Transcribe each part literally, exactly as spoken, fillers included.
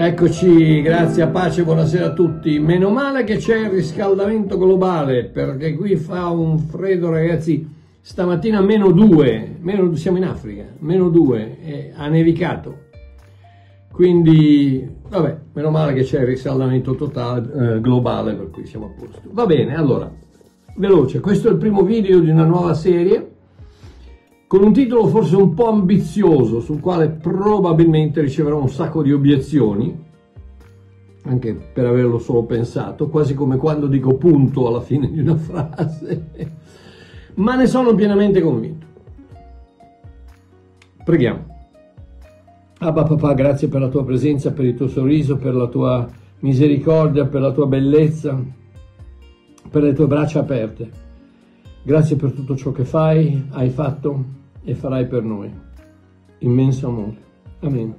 Eccoci, grazie, a pace, buonasera a tutti. Meno male che c'è il riscaldamento globale, perché qui fa un freddo, ragazzi. Stamattina meno due, meno, siamo in Africa, meno due, eh, ha nevicato. Quindi, vabbè, meno male che c'è il riscaldamento totale, eh, globale, per cui siamo a posto. Va bene, allora, veloce, questo è il primo video di una nuova serie, con un titolo forse un po' ambizioso, sul quale probabilmente riceverò un sacco di obiezioni, anche per averlo solo pensato, quasi come quando dico punto alla fine di una frase, ma ne sono pienamente convinto. Preghiamo. Abba papà, grazie per la tua presenza, per il tuo sorriso, per la tua misericordia, per la tua bellezza, per le tue braccia aperte. Grazie per tutto ciò che fai, hai fatto e farai per noi. Immenso amore. Amen.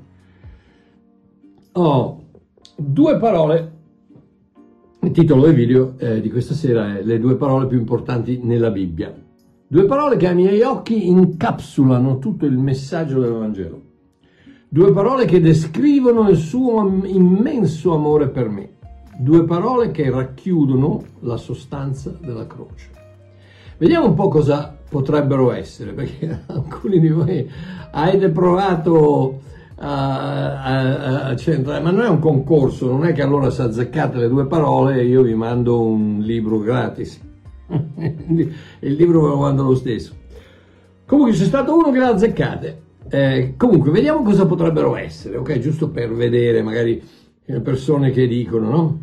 Ho due parole. Il titolo del video eh, di questa sera è le due parole più importanti nella Bibbia. Due parole che ai miei occhi incapsulano tutto il messaggio del Vangelo. Due parole che descrivono il suo immenso amore per me. Due parole che racchiudono la sostanza della croce. Vediamo un po' cosa potrebbero essere, perché alcuni di voi avete provato a, a, a centrare, ma non è un concorso, non è che allora se azzeccate le due parole io vi mando un libro gratis. Il libro ve lo mando lo stesso. Comunque c'è stato uno che l'ha azzeccate. Eh, comunque vediamo cosa potrebbero essere, ok? Giusto per vedere magari persone che dicono, no?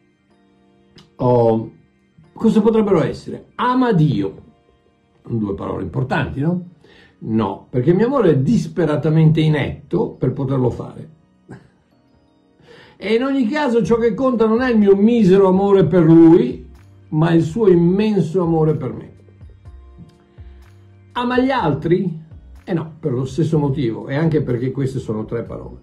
Oh, cosa potrebbero essere? Ama Dio. Due parole importanti, no? No, perché mio amore è disperatamente inetto per poterlo fare. E in ogni caso ciò che conta non è il mio misero amore per lui, ma il suo immenso amore per me. Ama gli altri? Eh no, per lo stesso motivo, e anche perché queste sono tre parole.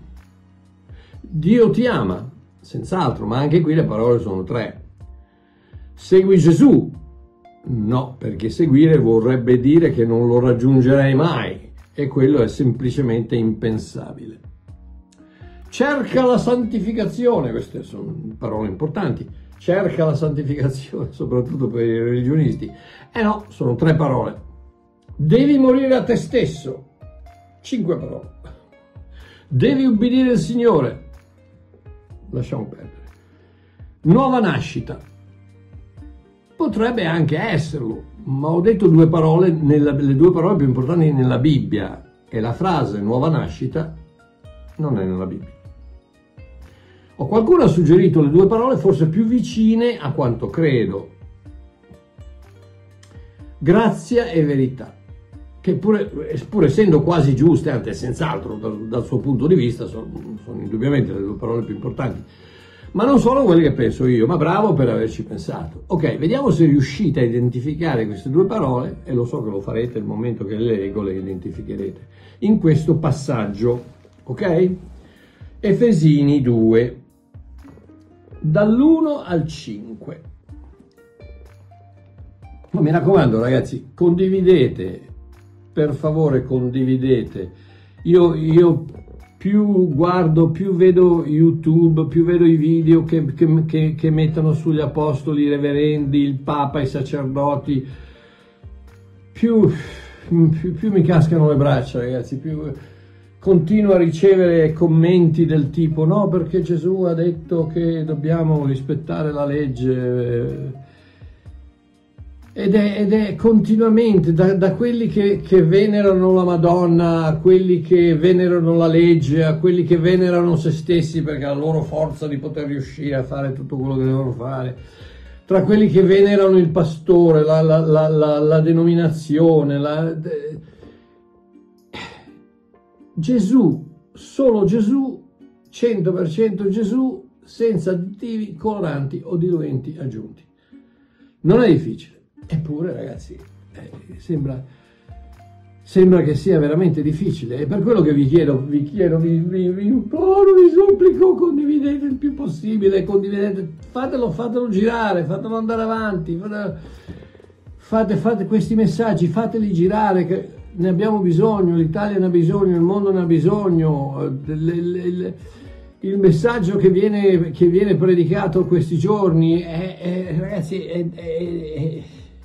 Dio ti ama, senz'altro, ma anche qui le parole sono tre. Segui Gesù? No, perché seguire vorrebbe dire che non lo raggiungerei mai, e quello è semplicemente impensabile. Cerca la santificazione, queste sono parole importanti, cerca la santificazione, soprattutto per i religionisti. Eh no, sono tre parole. Devi morire a te stesso, cinque parole. Devi ubbidire il Signore, lasciamo perdere. Nuova nascita, potrebbe anche esserlo, ma ho detto due parole, nella, le due parole più importanti nella Bibbia, e la frase nuova nascita non è nella Bibbia. O qualcuno ha suggerito le due parole forse più vicine a quanto credo. Grazia e verità, che pure, pur essendo quasi giuste, anche senz'altro dal, dal suo punto di vista, sono, sono indubbiamente le due parole più importanti, ma non sono quelle che penso io, ma bravo per averci pensato. Ok, vediamo se riuscite a identificare queste due parole, e lo so che lo farete nel momento che le leggo, le identificherete, in questo passaggio, ok? Efesini due, dall'uno al cinque. Ma mi raccomando ragazzi, condividete, per favore condividete. Io, io più guardo, più vedo YouTube, più vedo i video che, che, che, che mettono sugli apostoli, i reverendi, il Papa, i sacerdoti, più, più, più mi cascano le braccia ragazzi, più continuo a ricevere commenti del tipo no perché Gesù ha detto che dobbiamo rispettare la legge. Ed è, ed è continuamente, da, da quelli che, che venerano la Madonna, a quelli che venerano la legge, a quelli che venerano se stessi perché la loro forza di poter riuscire a fare tutto quello che devono fare, tra quelli che venerano il pastore, la, la, la, la, la denominazione, la... Gesù, solo Gesù, cento per cento Gesù, senza additivi, coloranti o diluenti aggiunti. Non è difficile. Eppure ragazzi, eh, sembra, sembra che sia veramente difficile, e per quello che vi chiedo, vi chiedo, vi, vi, vi imploro, vi supplico, condividete il più possibile, condividete, fatelo, fatelo girare, fatelo andare avanti, fate, fate, fate questi messaggi, fateli girare, che ne abbiamo bisogno, l'Italia ne ha bisogno, il mondo ne ha bisogno, le, le, le, il messaggio che viene, che viene predicato questi giorni è, è ragazzi, è, è,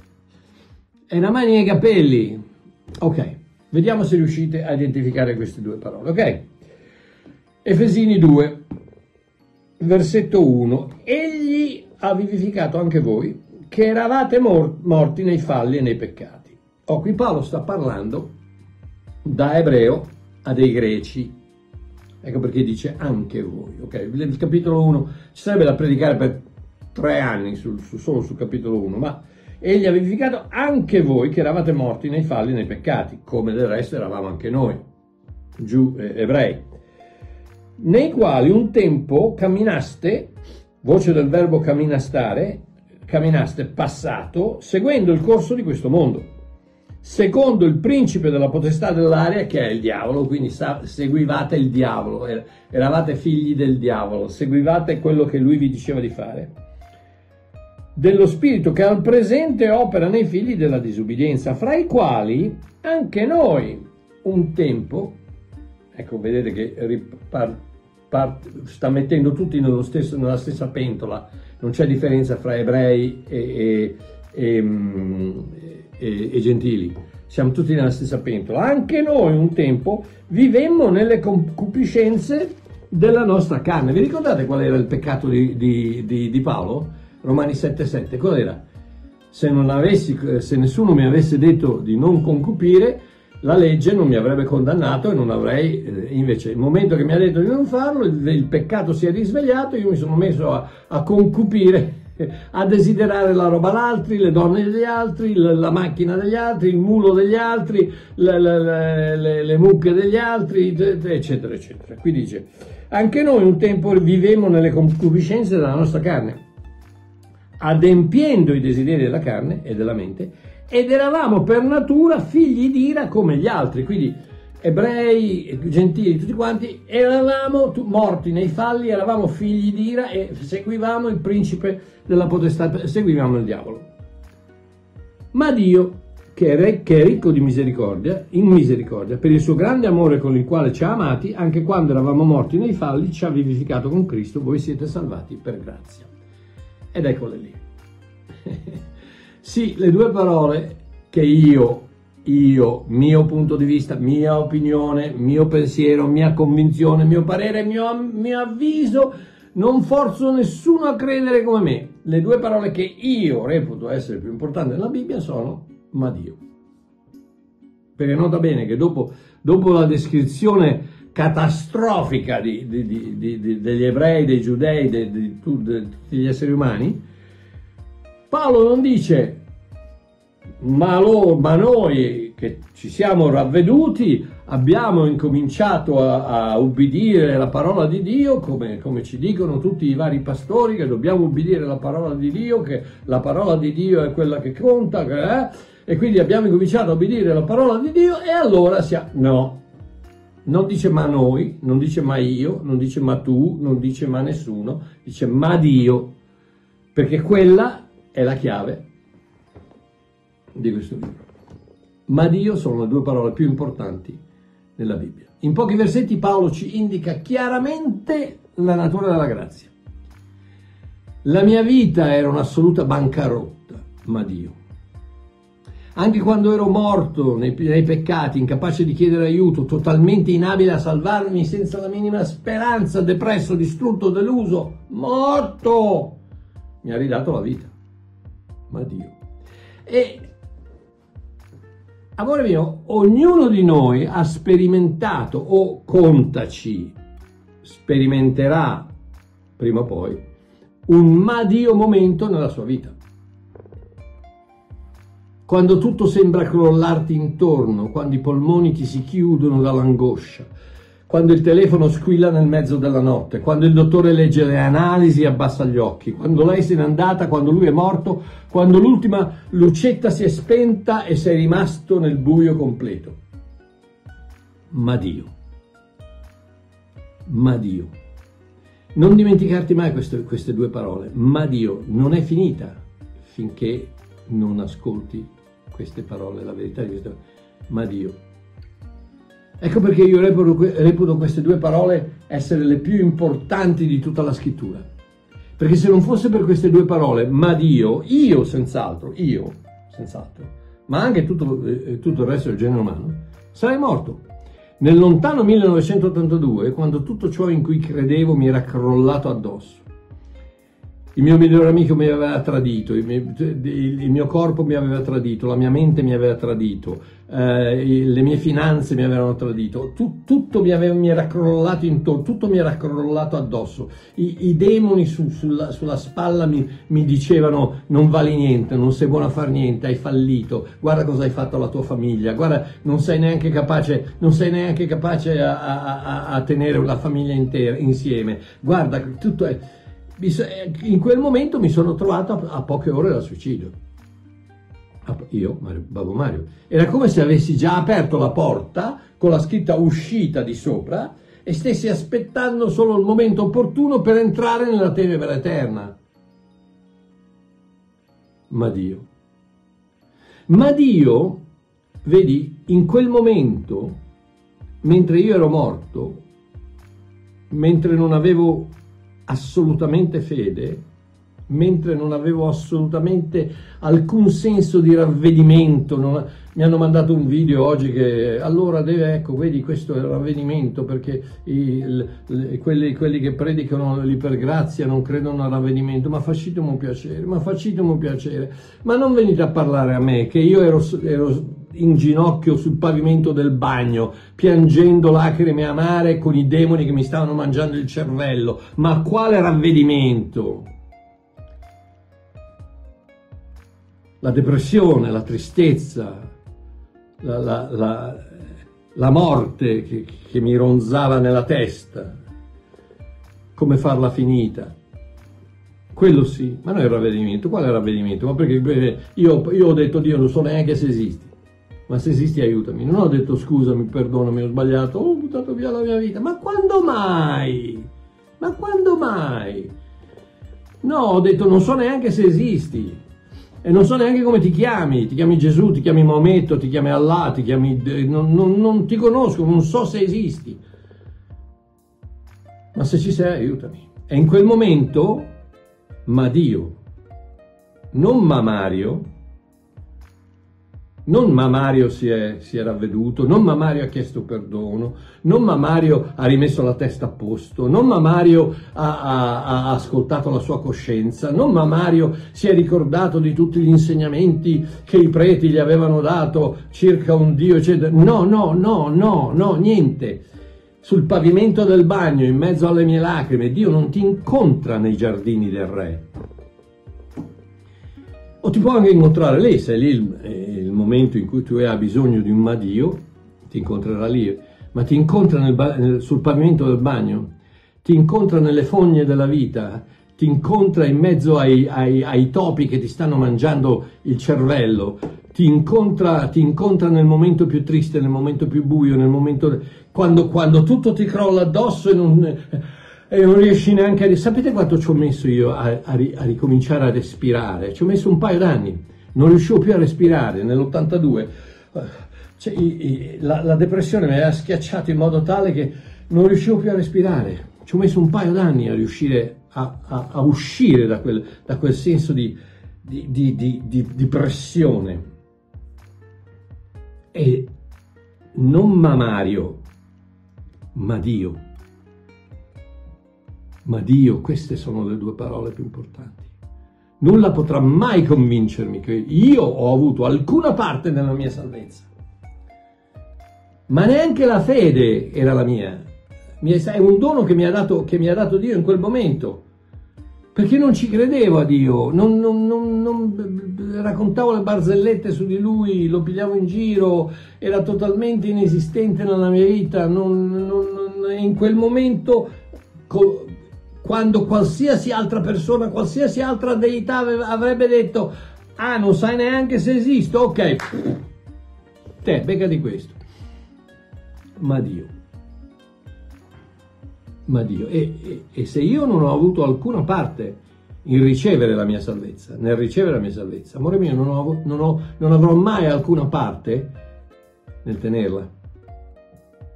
è una mania ai capelli. Ok, vediamo se riuscite a identificare queste due parole, ok? Efesini due, versetto uno. Egli ha vivificato anche voi, che eravate mor- morti nei falli e nei peccati. Oh, qui Paolo sta parlando da ebreo a dei greci. Ecco perché dice anche voi, ok? Il capitolo uno, ci sarebbe da predicare per tre anni sul, su, solo sul capitolo uno, ma egli ha vivificato anche voi che eravate morti nei falli e nei peccati, come del resto eravamo anche noi, giù eh, ebrei, nei quali un tempo camminaste, voce del verbo camminastare, camminaste passato, seguendo il corso di questo mondo, secondo il principe della potestà dell'aria che è il diavolo, quindi seguivate il diavolo, eravate figli del diavolo, seguivate quello che lui vi diceva di fare, dello spirito che al presente opera nei figli della disubbidienza, fra i quali anche noi un tempo, ecco vedete che ripart, part, sta mettendo tutti nello stesso, nella stessa pentola, non c'è differenza fra ebrei e, e, e E, e gentili, siamo tutti nella stessa pentola. Anche noi un tempo vivemmo nelle concupiscenze della nostra carne. Vi ricordate qual era il peccato di, di, di, di Paolo? Romani sette sette, qual era? Se, non avessi, se nessuno mi avesse detto di non concupire, la legge non mi avrebbe condannato e non avrei, eh, invece il momento che mi ha detto di non farlo, il, il peccato si è risvegliato, io mi sono messo a, a concupire, a desiderare la roba d'altri, le donne degli altri, la, la macchina degli altri, il mulo degli altri, le, le, le, le mucche degli altri, eccetera, eccetera. Qui dice, anche noi un tempo vivemmo nelle concupiscenze della nostra carne, adempiendo i desideri della carne e della mente, ed eravamo per natura figli di ira come gli altri, quindi ebrei, gentili, tutti quanti, eravamo morti nei falli, eravamo figli di ira e seguivamo il principe della potestà, seguivamo il diavolo. Ma Dio, che è, re, che è ricco di misericordia, in misericordia, per il suo grande amore con il quale ci ha amati, anche quando eravamo morti nei falli, ci ha vivificato con Cristo, voi siete salvati per grazia. Ed eccole lì. Sì, le due parole che io Io, mio punto di vista, mia opinione, mio pensiero, mia convinzione, mio parere, mio, mio avviso, non forzo nessuno a credere come me. Le due parole che io reputo essere più importanti nella Bibbia sono ma Dio. Perché nota bene che dopo, dopo la descrizione catastrofica di, di, di, di, di, degli ebrei, dei giudei, di, di, di tutti gli esseri umani, Paolo non dice Ma, lo, ma noi che ci siamo ravveduti abbiamo incominciato a, a ubbidire la parola di Dio, come, come ci dicono tutti i vari pastori, che dobbiamo ubbidire la parola di Dio, che la parola di Dio è quella che conta, eh? E quindi abbiamo incominciato a ubbidire la parola di Dio e allora siamo... No, non dice ma noi, non dice ma io, non dice ma tu, non dice ma nessuno, dice ma Dio, perché quella è la chiave di questo libro. Ma Dio sono le due parole più importanti nella Bibbia. In pochi versetti Paolo ci indica chiaramente la natura della grazia. La mia vita era un'assoluta bancarotta, ma Dio. Anche quando ero morto nei, nei peccati, incapace di chiedere aiuto, totalmente inabile a salvarmi, senza la minima speranza, depresso, distrutto, deluso, morto, mi ha ridato la vita. Ma Dio. E amore mio, ognuno di noi ha sperimentato, o contaci, sperimenterà prima o poi, un ma Dio momento nella sua vita. Quando tutto sembra crollarti intorno, quando i polmoni ti si chiudono dall'angoscia, quando il telefono squilla nel mezzo della notte, quando il dottore legge le analisi e abbassa gli occhi, quando lei se n'è andata, quando lui è morto, quando l'ultima lucetta si è spenta e sei rimasto nel buio completo. Ma Dio. Ma Dio. Non dimenticarti mai queste, queste due parole. Ma Dio non è finita finché non ascolti queste parole, la verità di queste parole. Ma Dio. Ecco perché io reputo, reputo queste due parole essere le più importanti di tutta la scrittura. Perché se non fosse per queste due parole, ma Dio, io senz'altro, io senz'altro, ma anche tutto, eh, tutto il resto del genere umano, sarei morto. Nel lontano millenovecentottantadue, quando tutto ciò in cui credevo mi era crollato addosso, il mio migliore amico mi aveva tradito, il mio, il mio corpo mi aveva tradito, la mia mente mi aveva tradito, eh, le mie finanze mi avevano tradito, tu, tutto mi, aveva, mi era crollato intorno, tutto mi era crollato addosso. I, i demoni su, sulla, sulla spalla mi, mi dicevano: non vali niente, non sei buono a far niente, hai fallito, guarda cosa hai fatto alla tua famiglia, guarda, non sei neanche capace, non sei neanche capace a, a, a, a tenere una famiglia intera insieme, guarda, tutto è... In quel momento mi sono trovato a poche ore dal suicidio. Io, Mario, Babbo Mario. Era come se avessi già aperto la porta con la scritta uscita di sopra e stessi aspettando solo il momento opportuno per entrare nella tenebra eterna. Ma Dio. Ma Dio, vedi, in quel momento, mentre io ero morto, mentre non avevo assolutamente fede, mentre non avevo assolutamente alcun senso di ravvedimento, non, mi hanno mandato un video oggi che allora deve, ecco, vedi, questo è il ravvedimento, perché i, le, quelli, quelli che predicano l'ipergrazia non credono al ravvedimento. Ma facitemi un piacere, ma facitemi un piacere, ma non venite a parlare a me che io ero, ero in ginocchio sul pavimento del bagno, piangendo lacrime amare con i demoni che mi stavano mangiando il cervello. Ma quale ravvedimento? La depressione, la tristezza, la, la, la, la morte che, che mi ronzava nella testa, come farla finita. Quello sì, ma non è il ravvedimento. Quale ravvedimento? Ma perché io, io ho detto: Dio, non so neanche se esisti. Ma se esisti aiutami. Non ho detto: scusami, perdonami, ho sbagliato, ho buttato via la mia vita. Ma quando mai? Ma quando mai? No, ho detto: non so neanche se esisti. E non so neanche come ti chiami. Ti chiami Gesù, ti chiami Maometto, ti chiami Allah, ti chiami... Non, non, non ti conosco, non so se esisti. Ma se ci sei, aiutami. E in quel momento, ma Dio, non ma Mario, non ma Mario si è, si è ravveduto, non ma Mario ha chiesto perdono, non ma Mario ha rimesso la testa a posto, non ma Mario ha, ha, ha ascoltato la sua coscienza, non ma Mario si è ricordato di tutti gli insegnamenti che i preti gli avevano dato circa un Dio, eccetera. No, no, no, no, no, niente. Sul pavimento del bagno, in mezzo alle mie lacrime, Dio non ti incontra nei giardini del re. O ti può anche incontrare lì, se è lì il, il momento in cui tu hai bisogno di un ma Dio, ti incontrerà lì, ma ti incontra nel, nel, sul pavimento del bagno, ti incontra nelle fogne della vita, ti incontra in mezzo ai, ai, ai topi che ti stanno mangiando il cervello, ti incontra, ti incontra nel momento più triste, nel momento più buio, nel momento quando, quando tutto ti crolla addosso e non... E non riesci neanche a... Sapete quanto ci ho messo io a, a, a ricominciare a respirare? Ci ho messo un paio d'anni, non riuscivo più a respirare. Nell'ottantadue cioè, la, la depressione mi aveva schiacciato in modo tale che non riuscivo più a respirare. Ci ho messo un paio d'anni a riuscire a, a, a uscire da quel, da quel senso di, di, di, di, di, di pressione. E non ma Mario, ma Dio. Ma Dio, queste sono le due parole più importanti. Nulla potrà mai convincermi che io ho avuto alcuna parte nella mia salvezza. Ma neanche la fede era la mia. È un dono che mi ha dato, che mi ha dato Dio in quel momento. Perché non ci credevo a Dio, non, non, non, non raccontavo le barzellette su di Lui, lo pigliavo in giro, era totalmente inesistente nella mia vita. Non, non, non, in quel momento... Quando qualsiasi altra persona, qualsiasi altra deità avrebbe detto: ah, non sai neanche se esisto, ok, te, becca di questo. Ma Dio, ma Dio, e, e, e se io non ho avuto alcuna parte in ricevere la mia salvezza, nel ricevere la mia salvezza, amore mio, non, ho, non, ho, non avrò mai alcuna parte nel tenerla.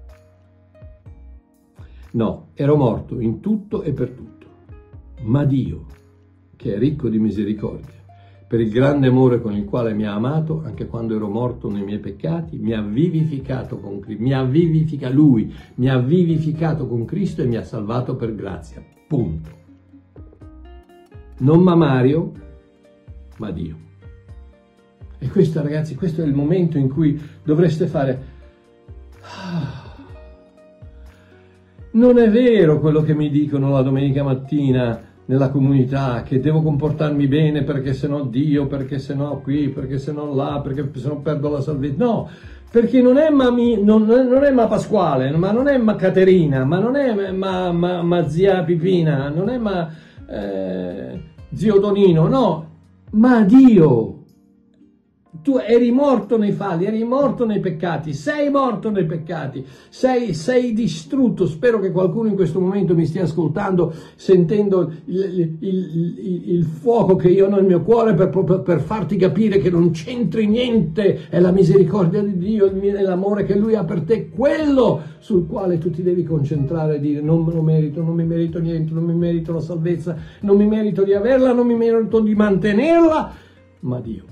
No, ero morto in tutto e per tutto, ma Dio, che è ricco di misericordia, per il grande amore con il quale mi ha amato, anche quando ero morto nei miei peccati, mi ha vivificato con Cristo, mi ha vivificato Lui, mi ha vivificato con Cristo e mi ha salvato per grazia. Punto. Non Mario, ma Dio. E questo, ragazzi, questo è il momento in cui dovreste fare... Non è vero quello che mi dicono la domenica mattina nella comunità, che devo comportarmi bene perché sennò Dio, perché sennò qui, perché sennò là, perché sennò perdo la salvezza. No, perché non è ma, mi, non, non è ma Pasquale, ma non è ma Caterina, ma non è ma, ma, ma zia Pipina, non è ma eh, zio Tonino, no, ma Dio. Tu eri morto nei falli, eri morto nei peccati, sei morto nei peccati, sei, sei distrutto. Spero che qualcuno in questo momento mi stia ascoltando, sentendo il, il, il, il fuoco che io ho nel mio cuore per, per, per farti capire che non c'entri niente, è la misericordia di Dio, è l'amore che Lui ha per te, quello sul quale tu ti devi concentrare e dire non me lo merito, non mi merito niente, non mi merito la salvezza, non mi merito di averla, non mi merito di mantenerla, ma Dio.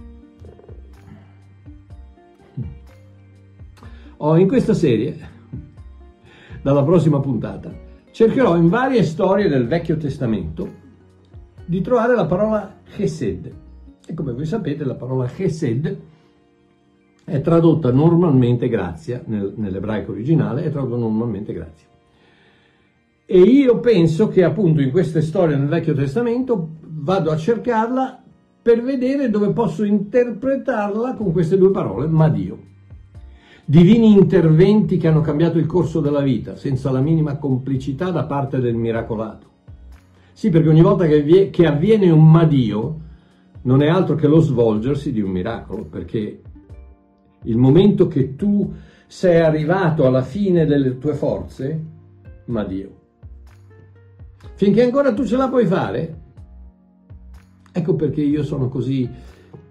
Oh, in questa serie, dalla prossima puntata, cercherò in varie storie del Vecchio Testamento di trovare la parola Chesed. E come voi sapete, la parola Chesed è tradotta normalmente grazia, nel, nell'ebraico originale è tradotta normalmente grazia. E io penso che appunto in queste storie nel Vecchio Testamento vado a cercarla per vedere dove posso interpretarla con queste due parole, ma Dio. Divini interventi che hanno cambiato il corso della vita, senza la minima complicità da parte del miracolato. Sì, perché ogni volta che, che avviene un ma Dio, non è altro che lo svolgersi di un miracolo, perché il momento che tu sei arrivato alla fine delle tue forze, ma Dio. Finché ancora tu ce la puoi fare, ecco perché io sono così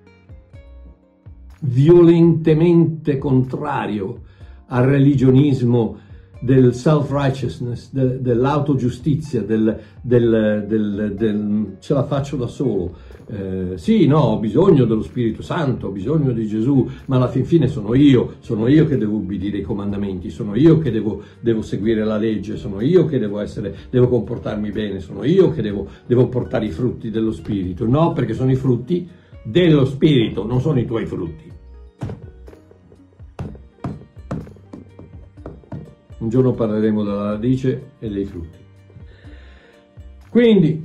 violentemente contrario al religionismo del self-righteousness, de, dell'autogiustizia, del, del, del, del ce la faccio da solo. Eh, sì, no, ho bisogno dello Spirito Santo, ho bisogno di Gesù, ma alla fin fine sono io, sono io che devo ubbidire i comandamenti, sono io che devo, devo seguire la legge, sono io che devo essere, devo comportarmi bene, sono io che devo, devo portare i frutti dello Spirito. No, perché sono i frutti dello Spirito, non sono i tuoi frutti. Un giorno parleremo della radice e dei frutti. Quindi,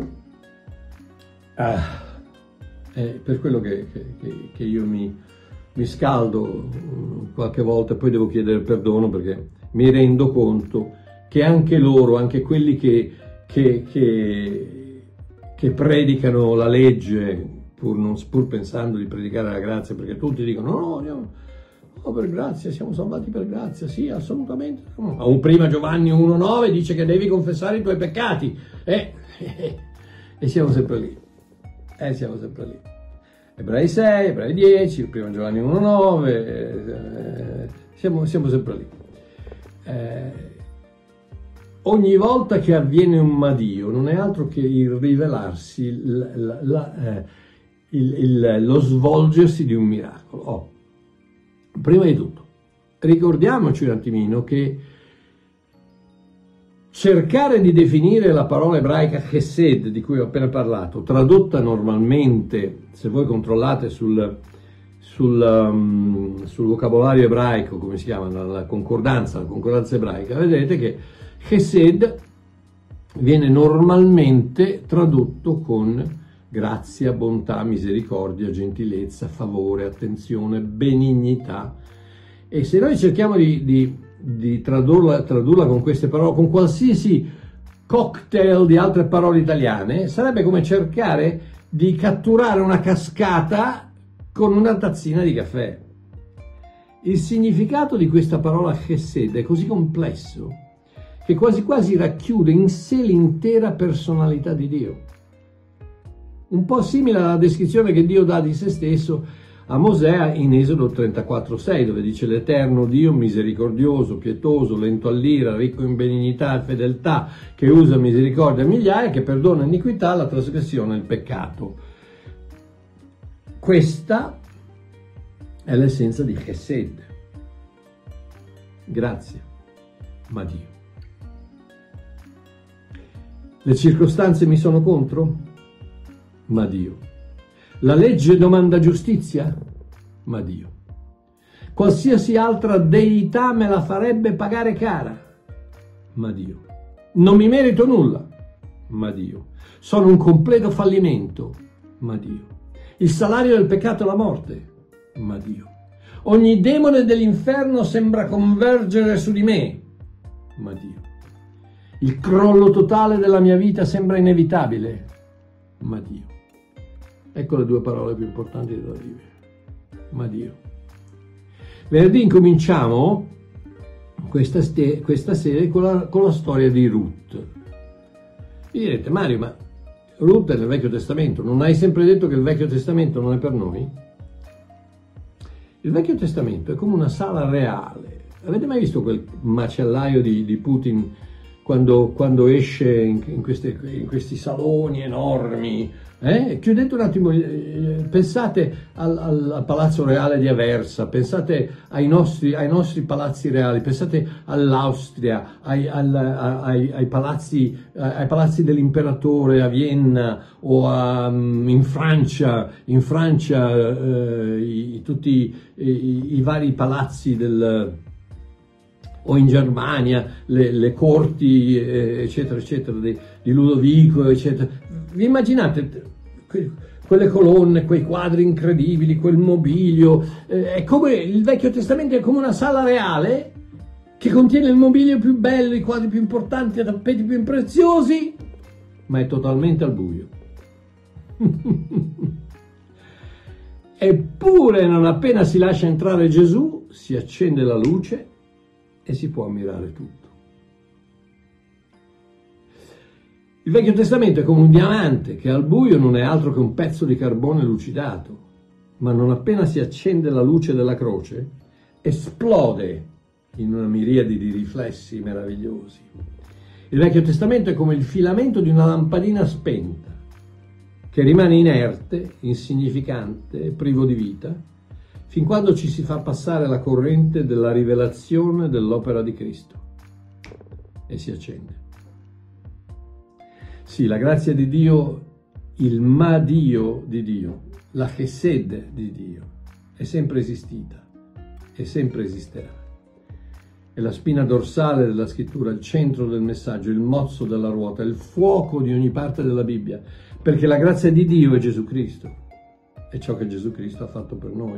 ah, è per quello che, che, che io mi, mi scaldo qualche volta, poi devo chiedere perdono perché mi rendo conto che anche loro, anche quelli che, che, che, che predicano la legge, pur, non, pur pensando di predicare la grazia, perché tutti dicono no, no, no, per grazia, siamo salvati per grazia, sì, assolutamente. Ma un prima Giovanni uno nove dice che devi confessare i tuoi peccati, eh, eh, e siamo sempre lì, eh, siamo sempre lì. Ebrei sei, Ebrei dieci, prima Giovanni uno nove, eh, siamo, siamo sempre lì. Eh, ogni volta che avviene un Madio non è altro che il rivelarsi, la, la, la, eh, il, il, lo svolgersi di un miracolo. Oh. Prima di tutto, ricordiamoci un attimino che cercare di definire la parola ebraica chesed, di cui ho appena parlato, tradotta normalmente, se voi controllate sul, sul, um, sul vocabolario ebraico, come si chiama, la concordanza, la concordanza ebraica, vedete che chesed viene normalmente tradotto con grazia, bontà, misericordia, gentilezza, favore, attenzione, benignità. E se noi cerchiamo di, di, di tradurla, tradurla con queste parole, con qualsiasi cocktail di altre parole italiane, sarebbe come cercare di catturare una cascata con una tazzina di caffè. Il significato di questa parola chesed è così complesso che quasi quasi racchiude in sé l'intera personalità di Dio. Un po' simile alla descrizione che Dio dà di se stesso a Mosè in Esodo trentaquattro sei, dove dice: l'Eterno Dio misericordioso, pietoso, lento all'ira, ricco in benignità e fedeltà, che usa misericordia a migliaia, che perdona iniquità, la trasgressione e il peccato. Questa è l'essenza di Chesed. Grazie, ma Dio. Le circostanze mi sono contro? Ma Dio. La legge domanda giustizia? Ma Dio. Qualsiasi altra deità me la farebbe pagare cara? Ma Dio. Non mi merito nulla? Ma Dio. Sono un completo fallimento? Ma Dio. Il salario del peccato è la morte? Ma Dio. Ogni demone dell'inferno sembra convergere su di me? Ma Dio. Il crollo totale della mia vita sembra inevitabile? Ma Dio. Ecco le due parole più importanti della Bibbia. Ma Dio. Venerdì incominciamo questa, questa serie con la, con la storia di Ruth. Vi direte: Mario, ma Ruth è nel Vecchio Testamento, non hai sempre detto che il Vecchio Testamento non è per noi? Il Vecchio Testamento è come una sala reale. Avete mai visto quel macellaio di, di Putin quando, quando esce in, in, queste, in questi saloni enormi? Eh? Chiudete un attimo, eh, pensate al, al, al Palazzo Reale di Aversa, pensate ai nostri, ai nostri palazzi reali, pensate all'Austria, ai, al, ai, ai, palazzi, ai palazzi dell'imperatore a Vienna o a, in Francia, in Francia eh, i, tutti i, i vari palazzi del... o in Germania, le, le corti, eh, eccetera, eccetera, di, di Ludovico, eccetera. Vi immaginate que, quelle colonne, quei quadri incredibili, quel mobilio? Eh, è come, il Vecchio Testamento è come una sala reale che contiene il mobilio più bello, i quadri più importanti, i tappeti più preziosi, ma è totalmente al buio. Eppure, non appena si lascia entrare Gesù, si accende la luce e si può ammirare tutto. Il Vecchio Testamento è come un diamante che al buio non è altro che un pezzo di carbone lucidato, ma non appena si accende la luce della croce, esplode in una miriade di riflessi meravigliosi. Il Vecchio Testamento è come il filamento di una lampadina spenta, che rimane inerte, insignificante, privo di vita, fin quando ci si fa passare la corrente della rivelazione dell'opera di Cristo e si accende. Sì, la grazia di Dio, il ma Dio di Dio, la Chesed di Dio è sempre esistita e sempre esisterà. È la spina dorsale della scrittura, il centro del messaggio, il mozzo della ruota, il fuoco di ogni parte della Bibbia, perché la grazia di Dio è Gesù Cristo, è ciò che Gesù Cristo ha fatto per noi.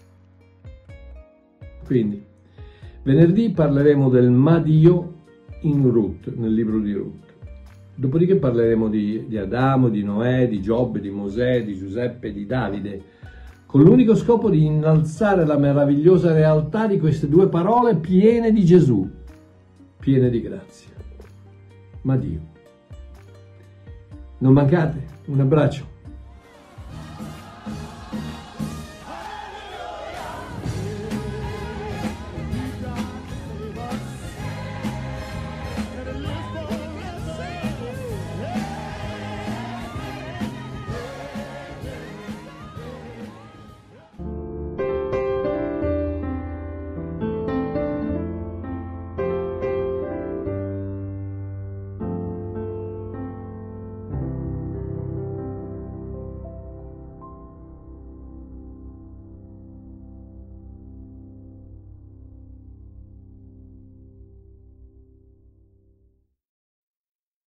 Quindi, venerdì parleremo del ma Dio in Ruth, nel libro di Ruth. Dopodiché parleremo di, di Adamo, di Noè, di Giobbe, di Mosè, di Giuseppe, di Davide, con l'unico scopo di innalzare la meravigliosa realtà di queste due parole piene di Gesù, piene di grazia. Ma Dio. Non mancate, un abbraccio.